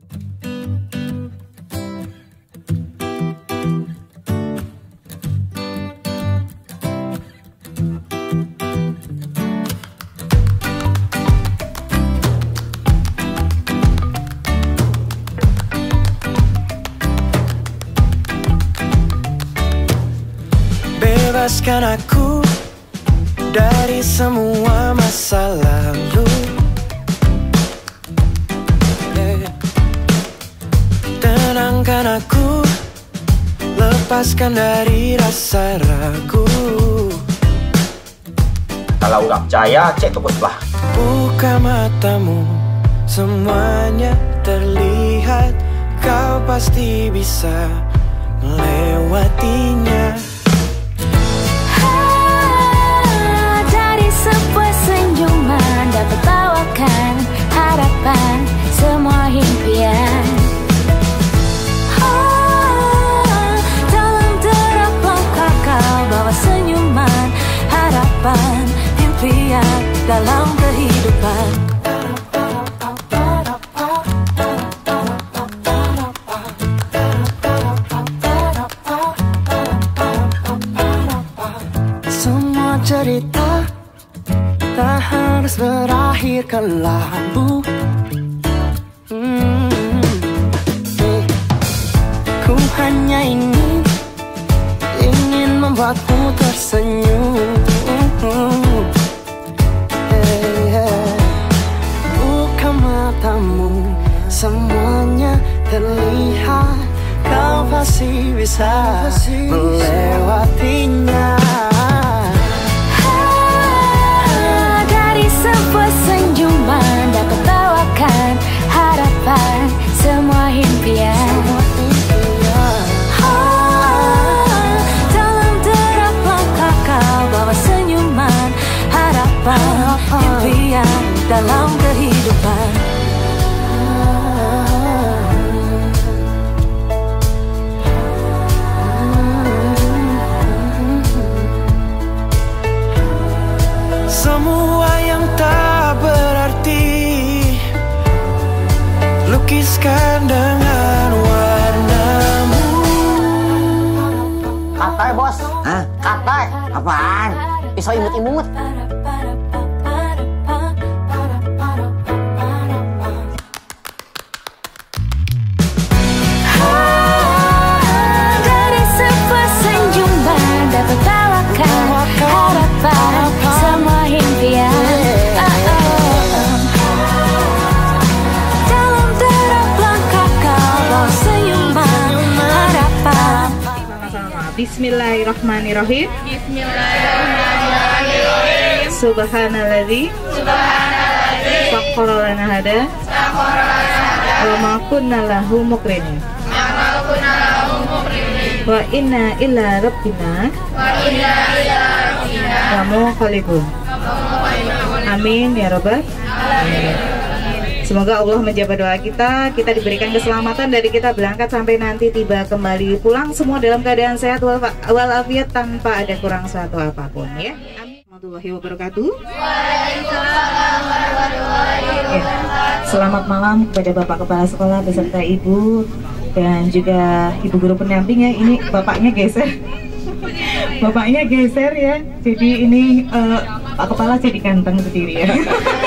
Bebaskan aku dari semua masa lalu. Tenangkan aku, lepaskan dari rasa ragu. Kalau nggak percaya, cek ke Puspa. Buka matamu, semuanya terlihat. Kau pasti bisa melewatinya. Dari sebuah senyuman dapat bawakan harapan, semua impian. Dalam derap langkah kau bawa senyuman, harapan, impian dalam kehidupan. Semua cerita tak harus berakhir kelabu. Ku hanya ingin membuatmu tersenyum. Buka matamu, semuanya terlihat. Kau pasti bisa melewatinya. Dari sebuah senyuman dapat bawakan harapan, semua impian. Dalam derap langkah kau bawa senyuman, harapan, impian dalam kehidupan. Semua yang tak berarti lukiskan dengan warnamu. Katai bos. Hah? Katai. Apaan? Pisau imut-imut. Dari sebuah senyuman dapat bawakan harapan, semua impian. Dalam derap langkah kau bawa senyuman, harapan. Bismillahirrahmanirrahim. Bismillahirrahmanirrahim. Subhanalladzi sakhkhara lana hada wa ma kunna lahu muqrinin wa inna ila rabbina lamunqalibun. Amin ya rabbal alamin. Semoga Allah menjawab doa kita. Kita diberikan keselamatan dari kita berangkat sampai nanti tiba kembali pulang semua dalam keadaan sehat walafiat tanpa ada kurang suatu apapun ya. Amin. Warahmatullahi wabarakatuh. Waalaikumsalam warahmatullahi wabarakatuh. Selamat malam kepada Bapak Kepala Sekolah beserta Ibu dan juga Ibu Guru pendamping ya. Ini bapaknya geser. Bapaknya geser ya. Jadi ini Pak Kepala jadi ganteng berdiri ya.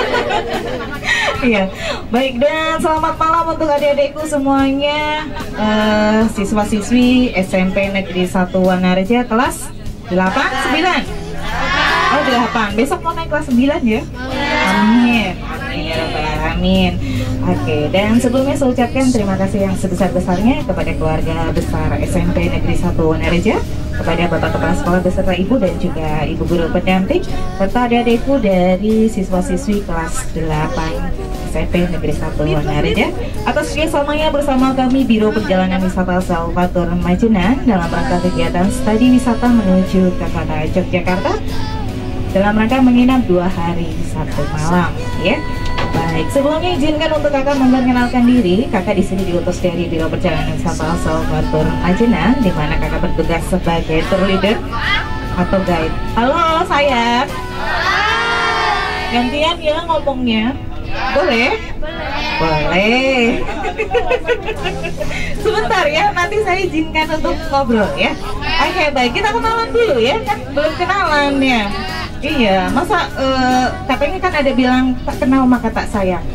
Iya, baik, dan selamat malam untuk adik-adikku semuanya, siswa-siswi SMP Negeri 1 Wanareja kelas 8, 9. Oh 8, besok mau naik kelas 9 ya? Amin. Amin ya rabbal alamin. Oke, dan sebelumnya saya ucapkan terima kasih yang sebesar-besarnya kepada keluarga besar SMP Negeri 1 Wanareja, kepada Bapak Kepala Sekolah beserta Ibu dan juga Ibu Guru pendamping, serta adik-adikku dari siswa-siswi kelas 8 SMP Negeri 1 Wanareja, atas kerjasamanya bersama kami Biro Perjalanan Wisata Salvator Majenang dalam rangka kegiatan studi wisata menuju ke kota Yogyakarta dalam rangka menginap 2 hari 1 malam ya. Baik, sebelumnya izinkan untuk kakak memperkenalkan diri. Kakak di sini diutus dari Biro Perjalanan Wisata Salvator Majenang, di mana kakak bertugas sebagai tour leader atau guide. Halo sayang. Gantian ya ngomongnya. Boleh? Boleh. Sebentar ya, nanti saya izinkan untuk ngobrol ya. Oke, baik, kita kenalan dulu ya, kan belum kenalan ya. Iya, masa katanya kan ada bilang tak kenal maka tak sayang.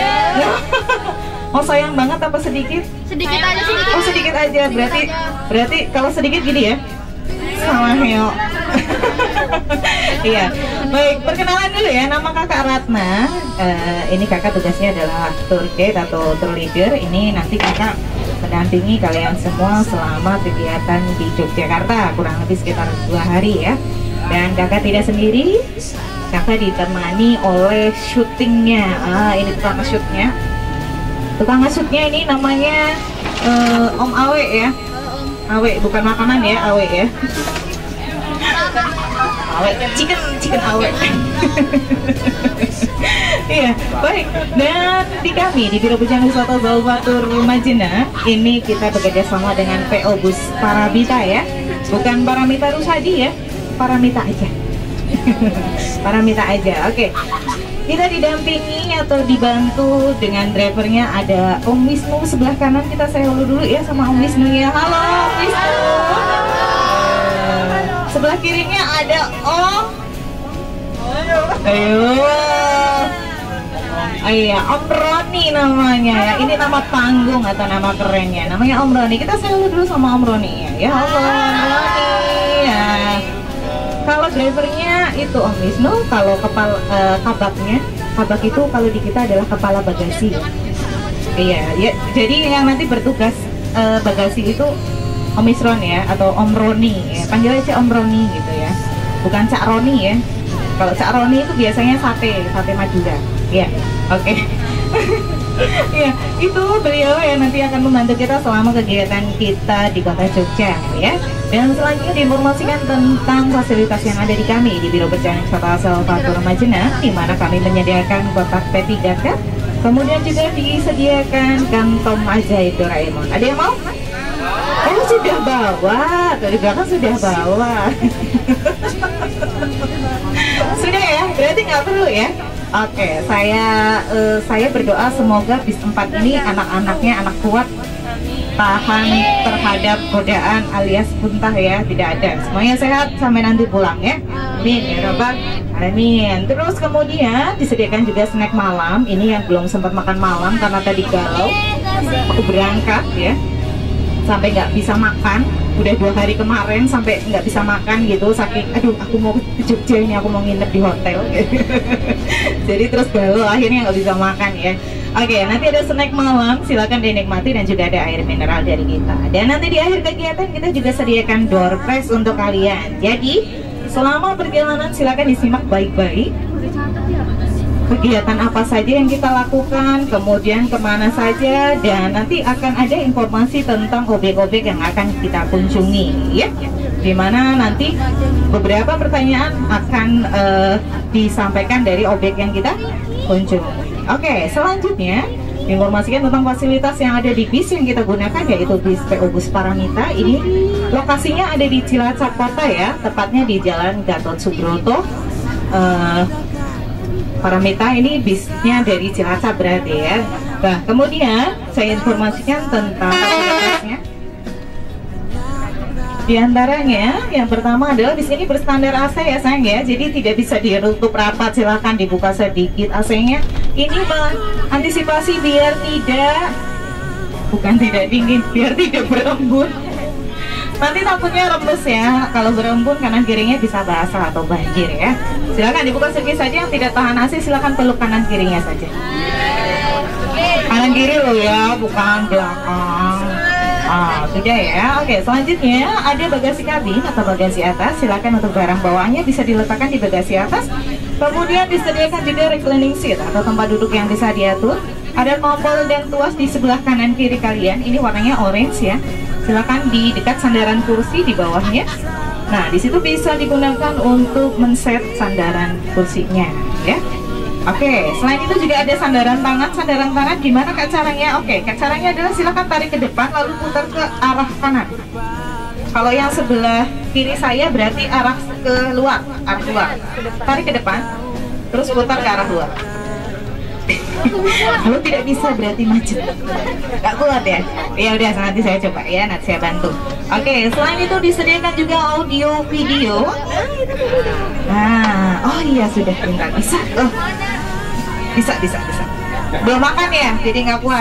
Mau sayang banget apa sedikit? Sedikit aja, sedikit. Oh sedikit aja, berarti kalau sedikit gini ya? Sama Heo. Iya, baik, perkenalan dulu ya, nama kakak Ratna. Ini kakak tugasnya adalah tour guide atau tour leader. Ini nanti kakak mendampingi kalian semua selama kegiatan di Yogyakarta, kurang lebih sekitar 2 hari ya. Dan kakak tidak sendiri, kakak ditemani oleh syutingnya. Ini tukang shootnya. Tukang shootnya ini namanya Om Awe ya. Awe, bukan makanan ya, Awe ya. Awe, chicken Awe. Iya, baik. Dan di kami di Biro Pujangan Wisata Zaubatur Majena ini kita bekerja sama dengan PO Bus Paramita ya. Bukan Paramita Rusadi ya, Paramita aja. Paramita aja. Oke. Kita didampingi atau dibantu dengan drivernya ada Om Wisnu sebelah kanan. Kita say hello dulu ya sama Om Wisnu ya. Halo Om Wisnu. Sebelah kirinya ada Om. Ayo. Iya, Om Roni namanya ya. Ini nama panggung atau nama kerennya. Namanya Om Roni. Kita say hello dulu sama Om Roni ya. Ya halo Om Roni. Ya. Kalau drivernya itu Om Wisnu, kalau kabaknya, kabak itu kalau di kita adalah kepala bagasi. Iya, ya. Jadi yang nanti bertugas bagasi itu Om Isron ya, atau Om Roni. Ya. Panggil aja Om Roni gitu ya, bukan Cak Roni ya. Kalau Cak Roni itu biasanya sate Madura. Iya, oke. Ya, itu beliau yang nanti akan membantu kita selama kegiatan kita di kota Jogja ya. Dan selanjutnya diinformasikan tentang fasilitas yang ada di kami di Biro Perjalanan Wisata Zaubatur Majena, di mana kami menyediakan kotak P3K, kemudian juga disediakan kantong ajaib Doraemon. Ada yang mau? Oh sudah bawa, dari belakang sudah bawa. Sudah ya, berarti nggak perlu ya. Oke, saya berdoa semoga bis 4 ini anak-anaknya anak kuat, tahan terhadap godaan alias muntah ya, tidak ada. Semuanya sehat sampai nanti pulang ya. Amin ya Rabbal Alamin. Terus kemudian disediakan juga snack malam. Ini yang belum sempat makan malam karena tadi galau. Aku berangkat ya, sampai nggak bisa makan. Udah 2 hari kemarin sampai nggak bisa makan gitu, saking aduh aku mau ke Jogja ini, aku mau nginep di hotel. Jadi terus galau akhirnya nggak bisa makan ya. Oke, nanti ada snack malam, silakan dinikmati dan juga ada air mineral dari kita. Dan nanti di akhir kegiatan kita juga sediakan door prize untuk kalian. Jadi selama perjalanan silakan disimak baik-baik. Kegiatan apa saja yang kita lakukan, kemudian kemana saja, dan nanti akan ada informasi tentang objek-objek yang akan kita kunjungi ya. Dimana nanti beberapa pertanyaan akan disampaikan dari objek yang kita kunjungi. Oke, selanjutnya informasikan tentang fasilitas yang ada di bis yang kita gunakan, yaitu bis PO Bus Paramita. Ini lokasinya ada di Cilacap Kota ya, tepatnya di Jalan Gatot Subroto. Paramita ini bisnya dari Cilacap berarti ya. Nah, kemudian saya informasikan tentang fasilitasnya. Di antaranya, yang pertama adalah bis ini berstandar AC ya sayang ya, jadi tidak bisa ditutup rapat, silakan dibuka sedikit AC-nya. Ini mengantisipasi biar tidak dingin, biar tidak berembun. Nanti takutnya rembes ya, kalau berembun kanan kirinya bisa basah atau banjir ya. Silakan dibuka sedikit saja, yang tidak tahan AC silakan peluk kanan kirinya saja. Kanan kiri loh ya, bukan belakang. Sudah ya. Oke, selanjutnya ada bagasi kabin atau bagasi atas. Silakan untuk barang bawaannya bisa diletakkan di bagasi atas. Kemudian disediakan juga reclining seat atau tempat duduk yang bisa diatur. Ada tombol dan tuas di sebelah kanan kiri kalian. Ini warnanya orange ya. Silakan di dekat sandaran kursi di bawahnya. Nah, di situ bisa digunakan untuk men-set sandaran kursinya ya. Oke, selain itu juga ada sandaran tangan. Sandaran tangan gimana Kak caranya? Oke, Kak caranya adalah silakan tarik ke depan lalu putar ke arah kanan. Kalau yang sebelah kiri saya berarti arah ke luar, arah luar. Tarik ke depan, terus putar ke arah luar. Kalau tidak bisa berarti macet. Gak kuat ya? Ya udah, nanti saya coba ya, nanti saya bantu. Oke, selain itu disediakan juga audio video. Nah, oh iya sudah tinggal bisa. Oh, bisa. Belum makan ya, jadi nggak kuat.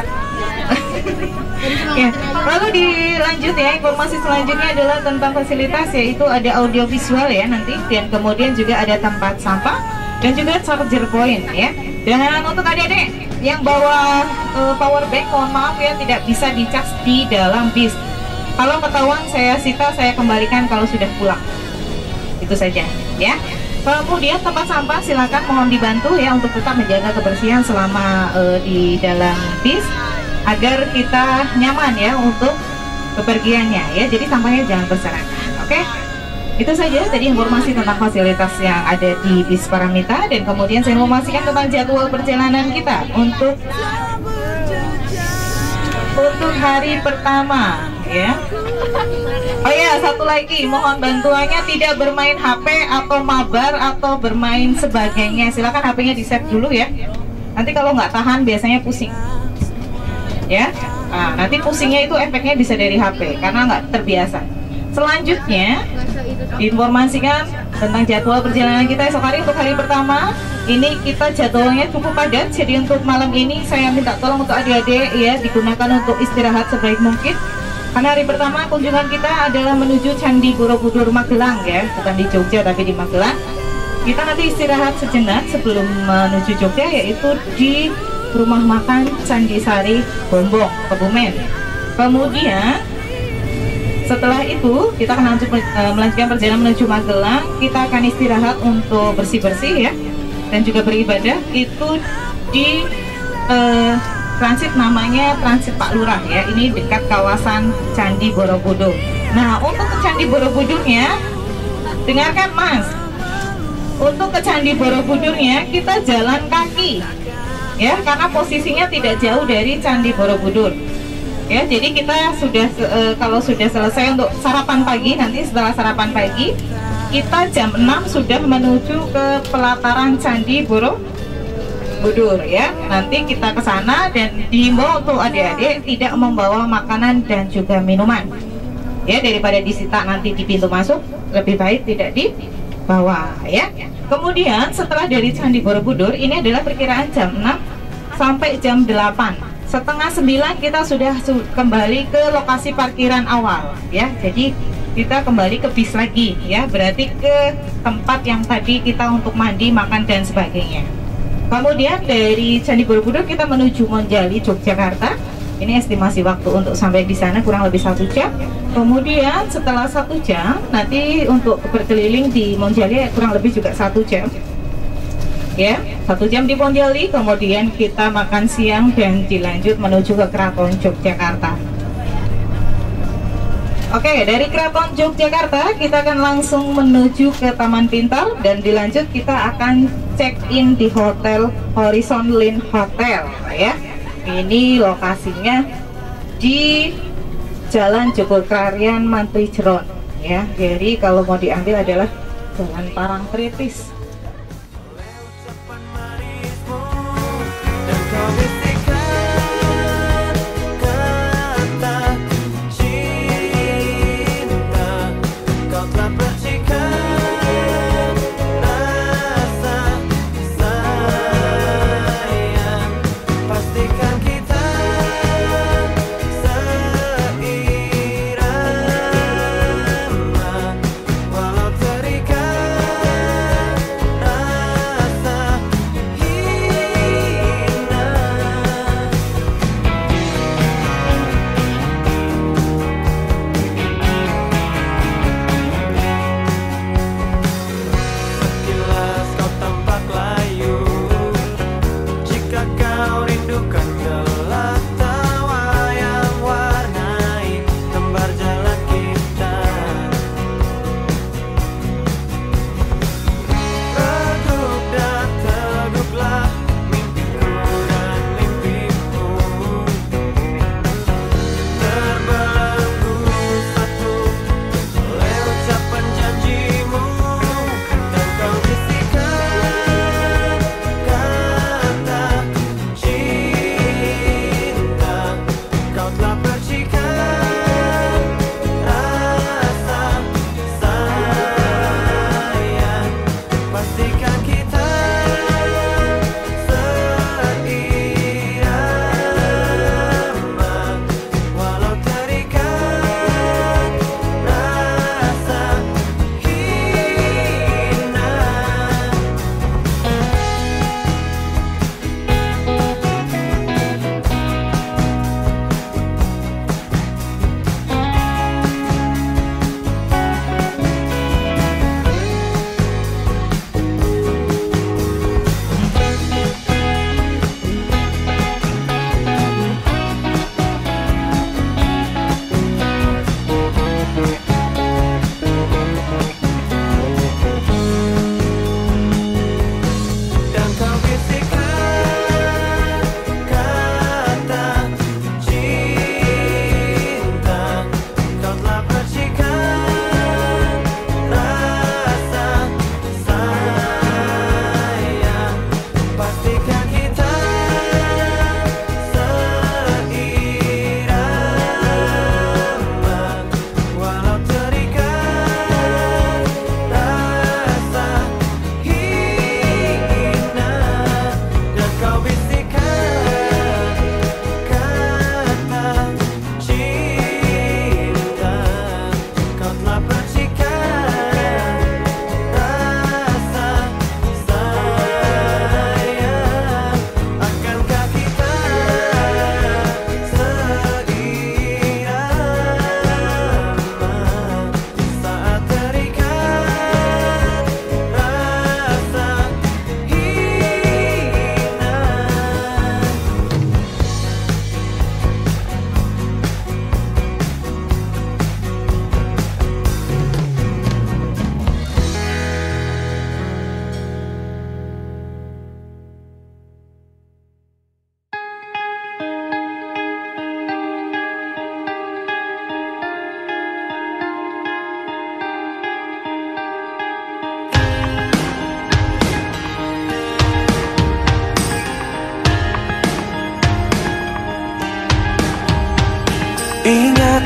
Ya, lalu dilanjut ya, informasi selanjutnya adalah tentang fasilitas, yaitu ada audio visual ya nanti, dan kemudian juga ada tempat sampah dan juga charger point ya. Dan untuk adik-adik yang bawa power bank, mohon maaf ya, tidak bisa dicas di dalam bis. Kalau ketahuan saya sita, saya kembalikan kalau sudah pulang. Itu saja ya. Kemudian tempat sampah silakan mohon dibantu ya untuk tetap menjaga kebersihan selama di dalam bis, agar kita nyaman ya untuk bepergiannya ya. Jadi sampahnya jangan berserakan. Oke? Itu saja tadi informasi tentang fasilitas yang ada di bis Paramita, dan kemudian saya informasikan tentang jadwal perjalanan kita untuk hari pertama ya. Oh ya, satu lagi, mohon bantuannya tidak bermain HP atau mabar atau bermain sebagainya. Silakan HP-nya di-save dulu ya. Nanti kalau nggak tahan biasanya pusing. Ya, nah, nanti pusingnya itu efeknya bisa dari HP karena nggak terbiasa. Selanjutnya diinformasikan tentang jadwal perjalanan kita esok hari. Untuk hari pertama ini kita jadwalnya cukup padat, jadi untuk malam ini saya minta tolong untuk adik-adik ya digunakan untuk istirahat sebaik mungkin, karena hari pertama kunjungan kita adalah menuju Candi Borobudur Magelang ya, bukan di Jogja tapi di Magelang. Kita nanti istirahat sejenak sebelum menuju Jogja, yaitu di rumah makan Candi Sari Bombong, Kebumen. Kemudian setelah itu kita akan melanjutkan perjalanan menuju Magelang. Kita akan istirahat untuk bersih-bersih ya, dan juga beribadah itu di transit, namanya transit Pak Lurah ya. Ini dekat kawasan Candi Borobudur. Nah, untuk ke Candi Borobudurnya, dengarkan Mas, untuk ke Candi Borobudurnya kita jalan kaki ya, karena posisinya tidak jauh dari Candi Borobudur ya. Jadi kita sudah kalau sudah selesai untuk sarapan pagi, nanti setelah sarapan pagi kita jam 6 sudah menuju ke pelataran Candi Borobudur ya. Nanti kita ke sana, dan dihimbau untuk adik-adik tidak membawa makanan dan juga minuman ya, daripada disita nanti di pintu masuk, lebih baik tidak dibawa ya. Kemudian setelah dari Candi Borobudur, ini adalah perkiraan jam 6 sampai jam 8. Setengah 9 kita sudah kembali ke lokasi parkiran awal ya. Jadi kita kembali ke bis lagi ya, berarti ke tempat yang tadi kita untuk mandi, makan dan sebagainya. Kemudian dari Candi Borobudur kita menuju Monjali, Yogyakarta. Ini estimasi waktu untuk sampai di sana kurang lebih 1 jam. Kemudian setelah 1 jam nanti untuk berkeliling di Monjali kurang lebih juga 1 jam ya, 1 jam di Monjali. Kemudian kita makan siang dan dilanjut menuju ke Keraton Yogyakarta. Oke, dari Keraton Yogyakarta kita akan langsung menuju ke Taman Pintar, dan dilanjut kita akan check in di Hotel Horizon Lane Hotel ya. Ini lokasinya di Jalan Jogokarian Mantri Jeron ya. Jadi kalau mau diambil adalah Jalan Parangtritis.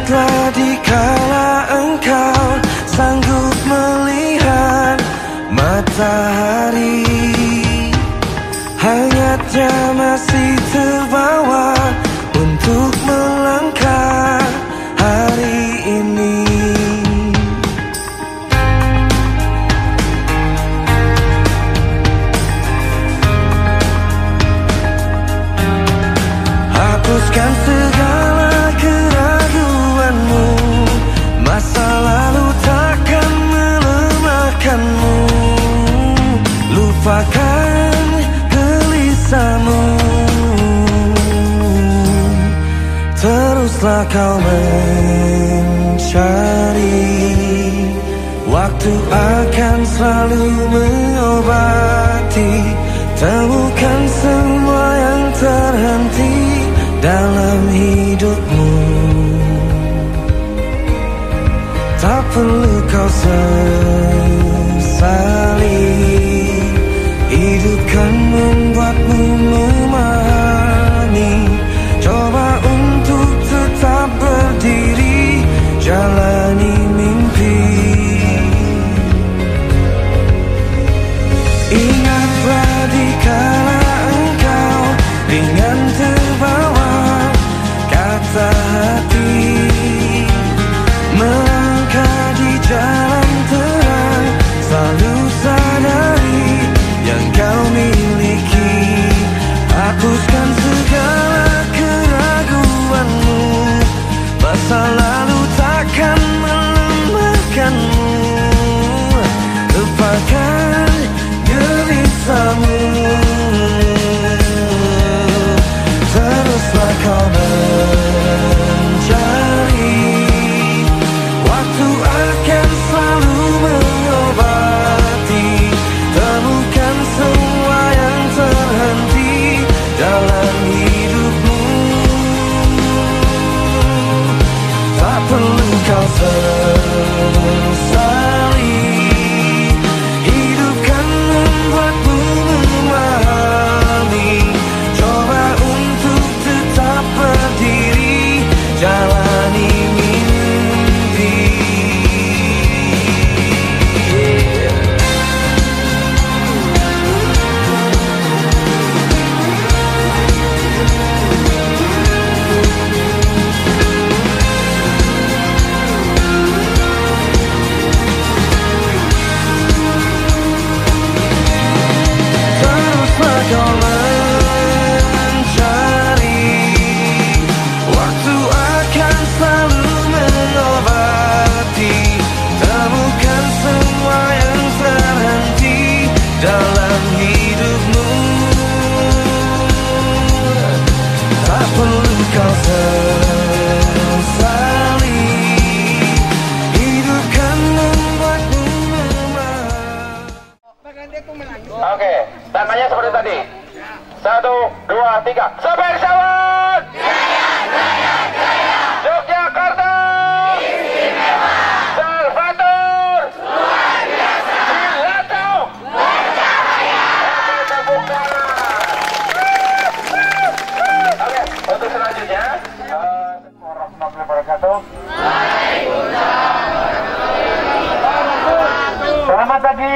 Ingatlah dikala engkau sanggup melihat matahari, hangatnya masih terbawa untuk melangkah hari ini. Hapuskan segala keraguanmu, masa lalu takkan melemahkanmu. Lupakan gelisahmu, teruslah kau mencari. Waktu akan selalu mengobati. Temukan semua yang terhenti dalam hidupmu. Tak perlu kau sesali, hidup kan membuatmu memahami. Coba untuk tetap berdiri, jalani mimpi. Ingatlah dikala engkau ringan terbawa kata hati, melangkah di jalan terang, selalu sadari yang kau miliki. Hapuskan segala keraguanmu, masa lalu takkan melemahkanmu. Lupakan gelisahmu, teruslah kau mencari. Waktu akan selalu mengobati. Temukan semua yang terhenti dalam hidupmu. Tak perlu kau sesali, hidup kan membuatmu memahami. Coba untuk tetap berdiri, jalani mimpi. Teruslah kau mencari. Waktu akan selalu mengobati. Temukan semua yang terhenti dalam hidupmu. Tak perlu kau sesali, hidup kan membuatmu memahami. Oke, temanya seperti tadi. 1, 2, 3. Sopir Sawon! Yogyakarta! Istimewa! Salvator! Luar biasa! Gelato! Bercahaya! Tepuk tangan! Oke, untuk selanjutnya. Warahmatullahi wabarakatuh. Selamat pagi.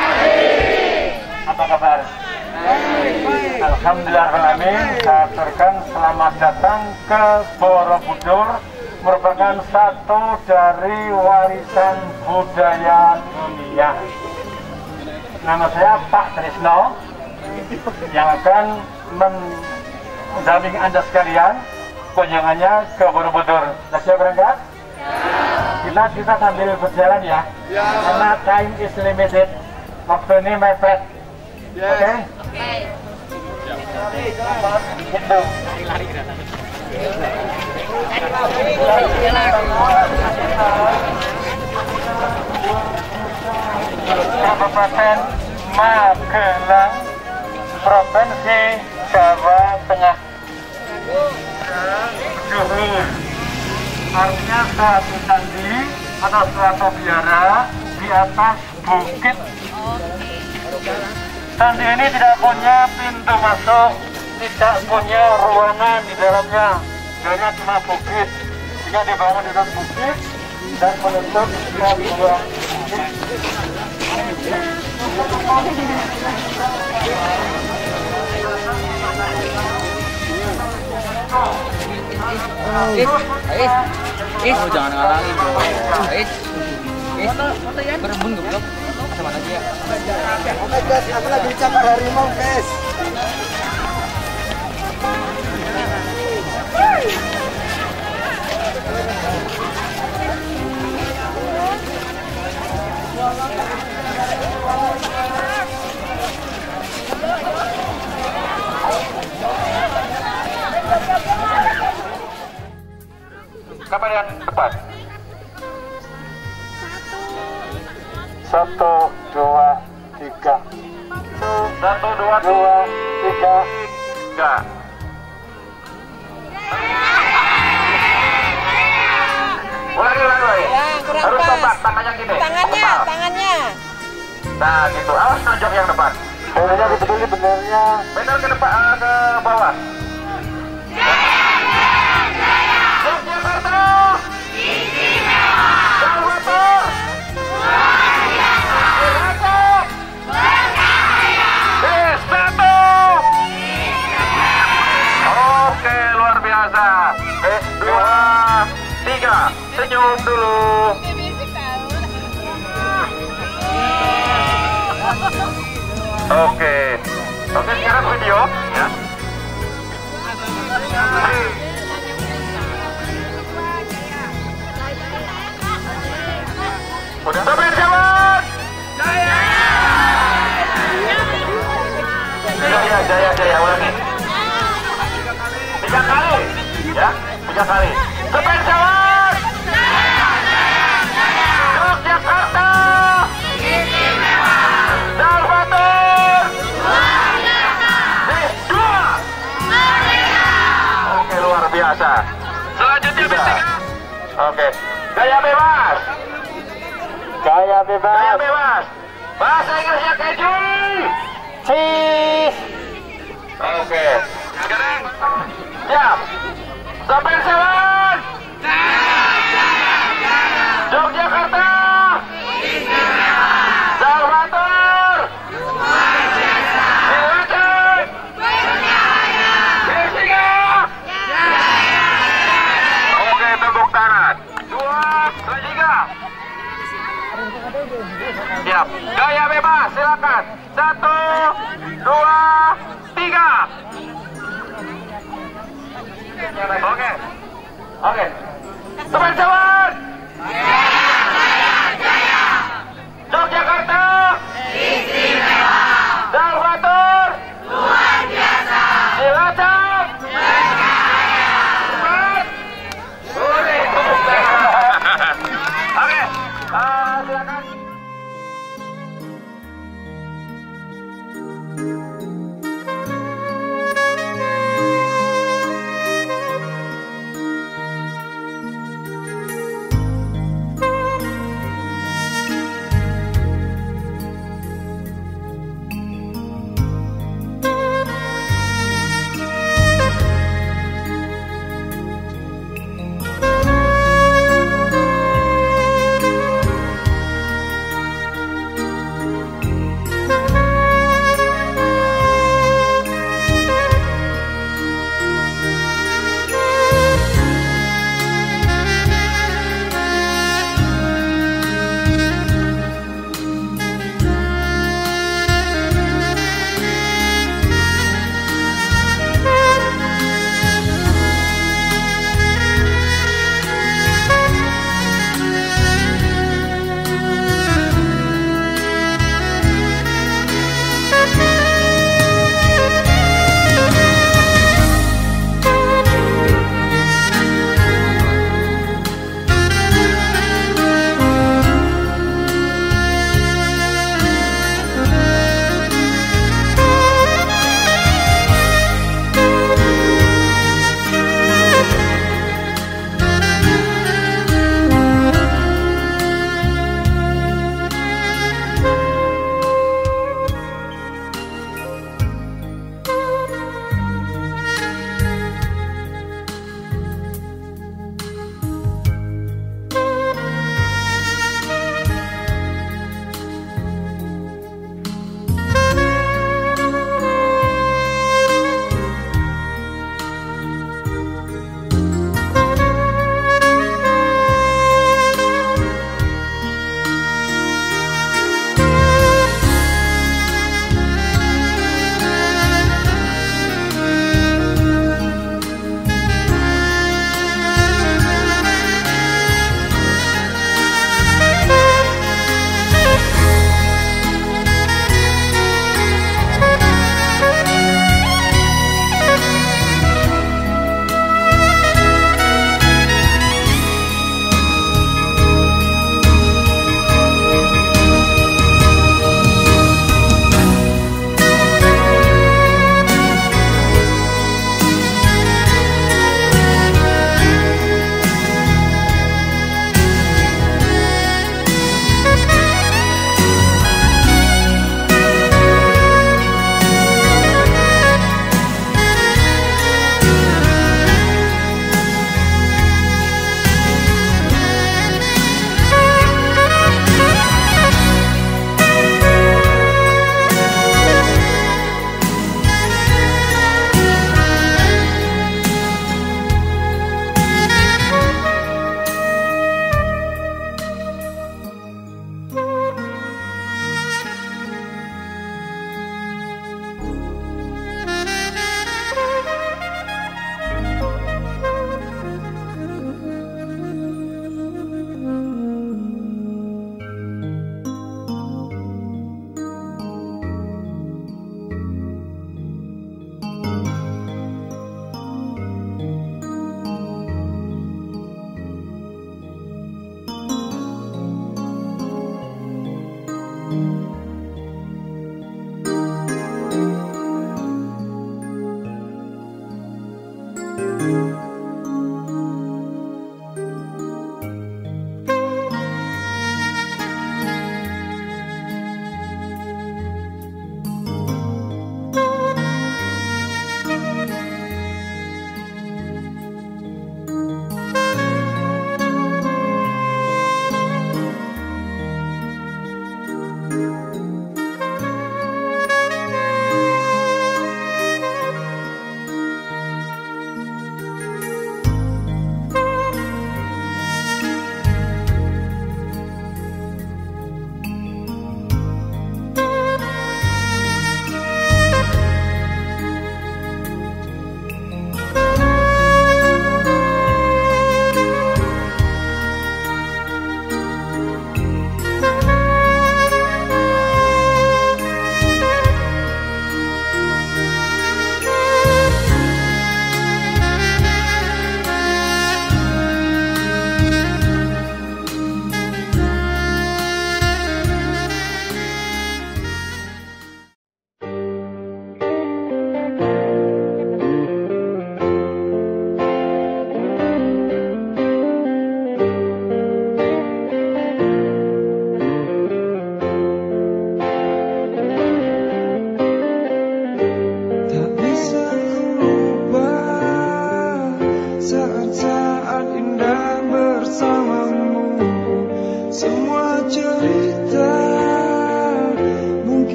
Apa kabar? Alhamdulillahirrahmanirrahim. Saya aturkan selamat datang ke Borobudur, merupakan satu dari warisan budaya dunia. Nama saya Pak Trisno, yang akan mendampingi Anda sekalian kunjungannya ke Borobudur. Sudah siap berangkat? Kita sambil berjalan ya, karena time is limited. Waktu ini mepet. Oke? Kabupaten Magelang, Provinsi Jawa Tengah. Artinya suatu candi atau suatu biara di atas bukit. Candi ini tidak punya pintu masuk, tidak punya ruangan di dalamnya, hanya cuma bukit. Jika dibangun dengan bukit dan menutup kedua Oh, jangan ngalangin bro. Berebun goblok. Sama lagi ya. Oke guys, aku lagi dicakar harimau guys. Kapan yang tepat? 1, 2, 3. 1, 2, 3. Enggak. Ulangi. Harus tepat, tangannya gini. Tangannya. Nah, gitu. Awas nonjok yang depan. Benernya benernya. Bener ke depan, ke bawah. Yogyakarta. Istimewa. Jawa luar biasa. Cilacap. Berkaya. Satu. Oke, luar biasa. 2, 3. Senyum dulu. Oke, sekarang video ya. Udah sampai jalan. Jaya, ulangi. 3 kali, ya, 3 kali. Sampai jalan. Yogyakarta. Istimewa. Salvator. Luar biasa. 2. Oke, luar biasa. Selanjutnya bertiga. Oke, gaya bebas. Gaya bebas. Bahasa Inggrisnya keju. Cheese. Oke, sekarang siap. Sampai jalan. Yogyakarta. Istimewa. Salvator. Luar biasa. Cilacap. Berkaya. Bertiga. Oke, tepuk tangan. 2, 3. Siap. Gaya bebas, silakan. 1, 2, 3. Oke. Sampai jalan. Yogyakarta. Istimewa. Salvator. Luar biasa. Cilacap. Berkaya. Oke, silakan.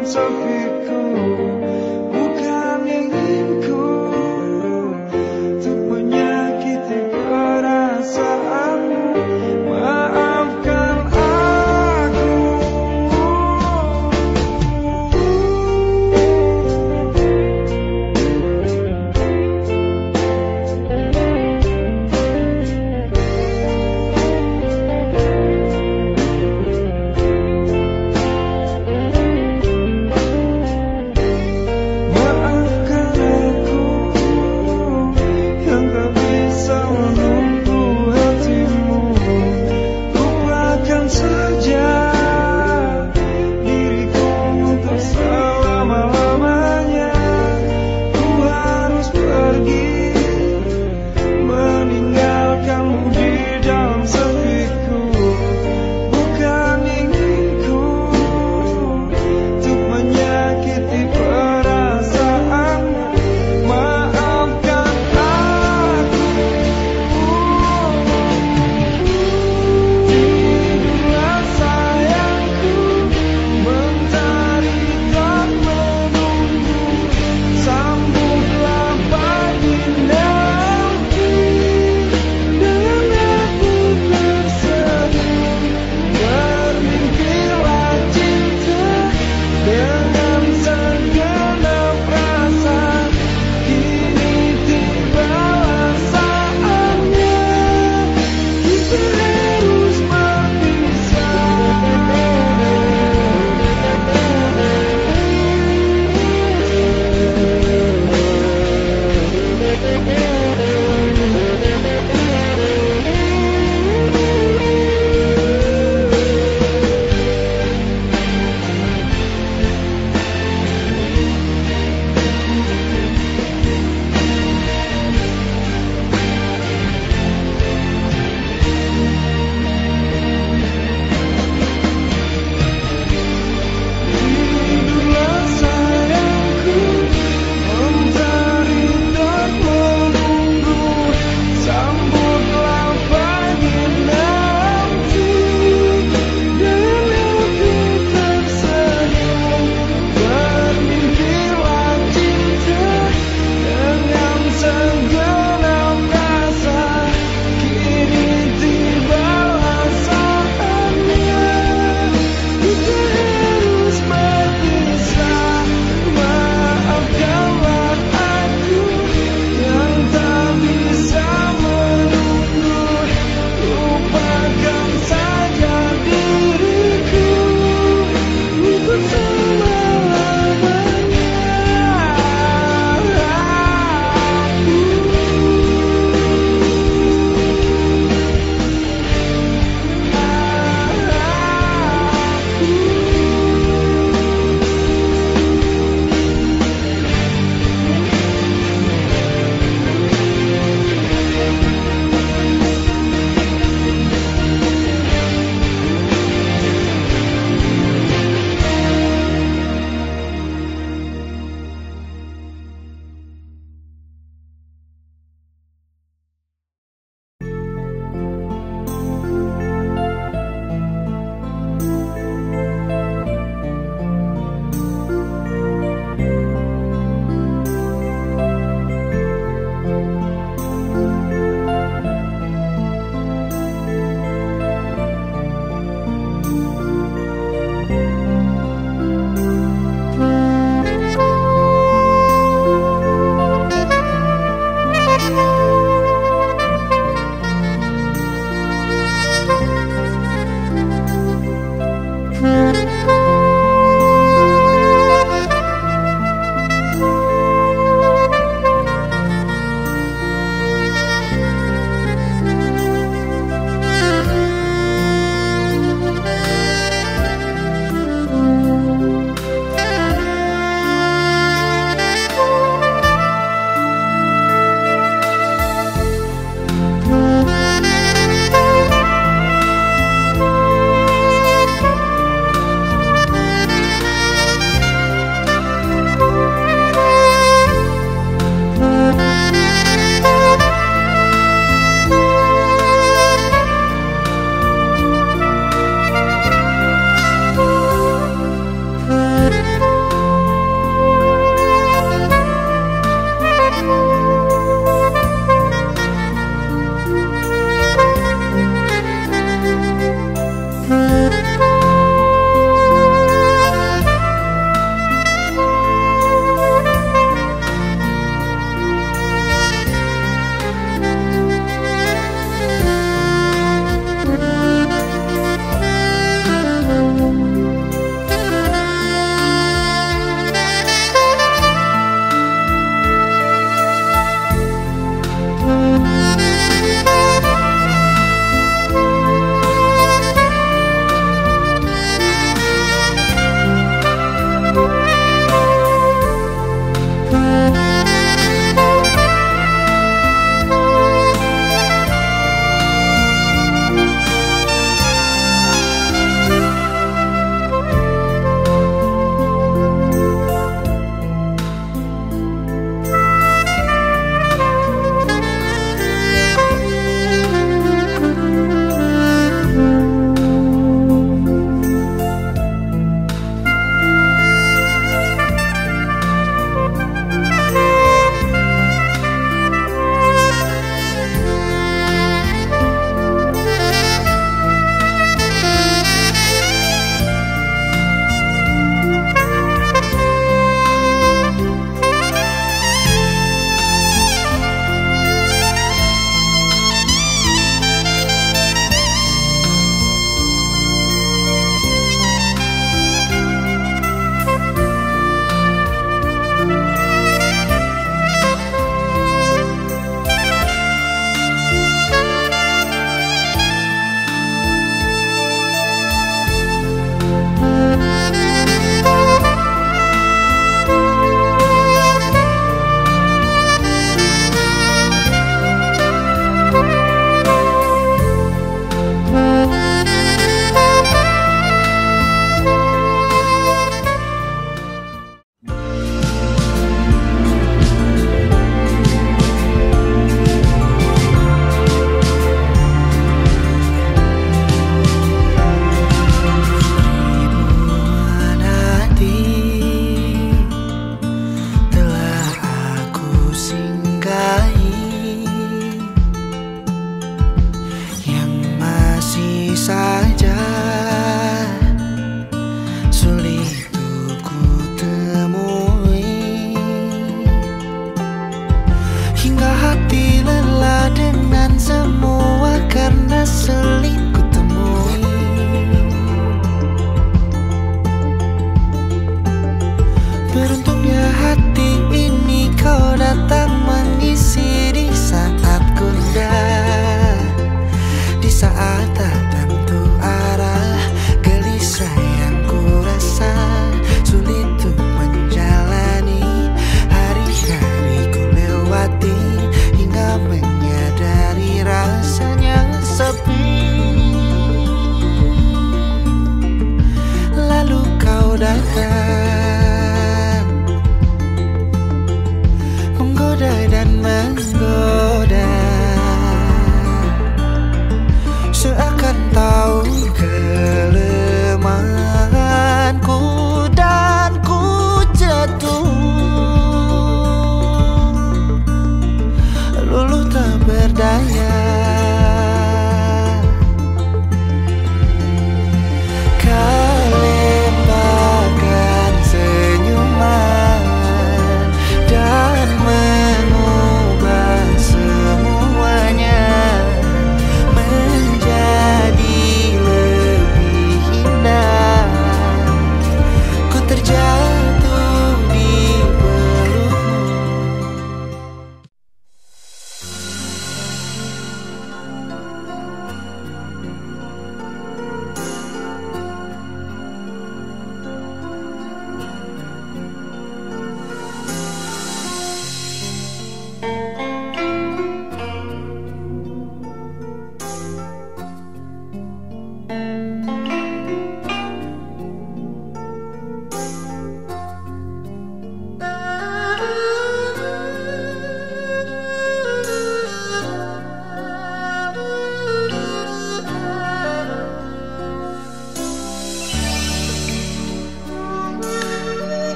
sepiku, bukan inginku untuk menyakiti perasaanmu. Maafkan aku.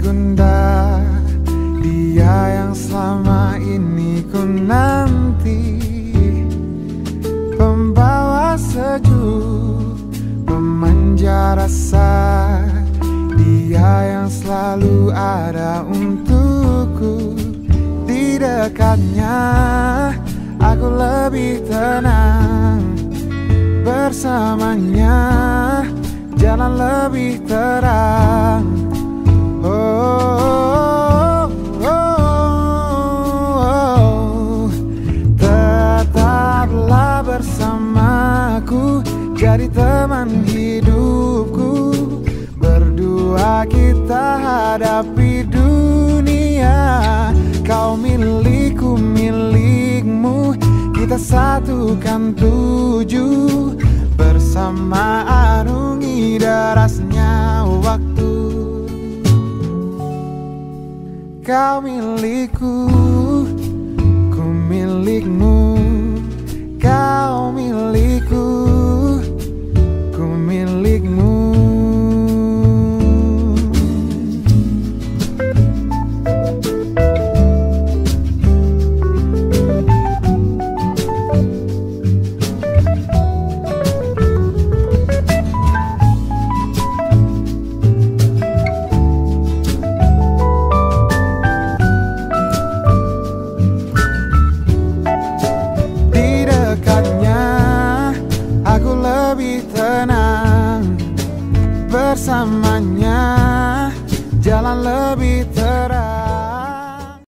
Bunda, dia yang selama ini ku nanti, pembawa sejuk, pemanja rasa, dia yang selalu ada untukku. Di dekatnya aku lebih tenang, bersamanya jalan lebih terang. Tetaplah bersamaku, jadi teman hidupku. Berdua kita hadapi dunia. Kau milikku, milikmu, kita satukan tujuh. Bersama arungi derasnya waktu. Kau milikku, ku milikmu.